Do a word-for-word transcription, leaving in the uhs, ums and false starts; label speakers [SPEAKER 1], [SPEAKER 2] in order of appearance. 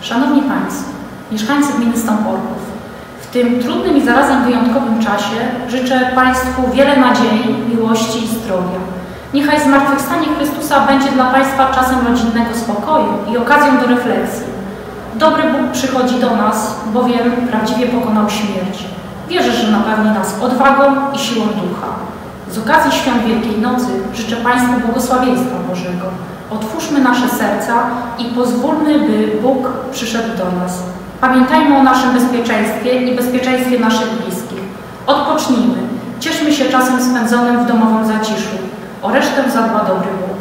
[SPEAKER 1] Szanowni Państwo, mieszkańcy gminy Stąporków, w tym trudnym i zarazem wyjątkowym czasie życzę Państwu wiele nadziei, miłości i zdrowia. Niechaj zmartwychwstanie Chrystusa będzie dla Państwa czasem rodzinnego spokoju i okazją do refleksji. Dobry Bóg przychodzi do nas, bowiem prawdziwie pokonał śmierć. Wierzę, że napełni nas odwagą i siłą ducha. Z okazji Świąt Wielkiej Nocy życzę Państwu błogosławieństwa Bożego. Otwórzmy nasze serca i pozwólmy, by Bóg przyszedł do nas. Pamiętajmy o naszym bezpieczeństwie i bezpieczeństwie naszych bliskich. Odpocznijmy, cieszmy się czasem spędzonym w domowym zaciszu. O resztę zadba dobry Bóg.